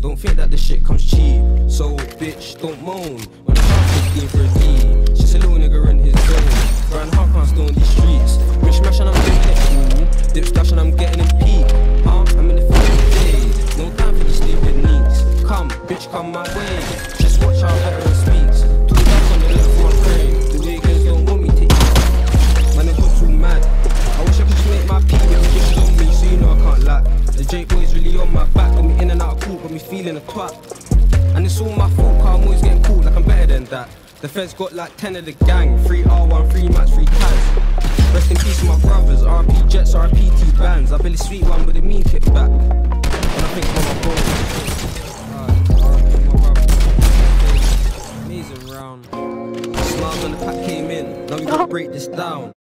Don't think that the shit comes cheap. So bitch, don't moan when I can't 15 for a D. Just a little nigga in his zone. Round half can't stay on these streets. Rich smash and I'm getting it cool. Dip splash and I'm getting it peak. I'm in the field days. No time for these stupid needs. Come, bitch, come my way. Just watch how veteran speaks. Two guys on the left for my brain. The niggas don't want me to eat. Man, it's not too mad. I wish I could just make my peak with the bitches on me, so you know I can't lie. The J boy's really on my back. Got me in and out of court, got me feeling a twat. And it's all my fault, cause I'm always getting caught like I'm better than that. The feds got like 10 of the gang. 3 R1, 3 Mats, 3 Taz. Rest in peace to my brothers, RP Jets, RP T bands. I barely sweet one, but the mean kick back. And I think about my bros. Amazing round. Smiles when the pack came in, now we gotta break this down.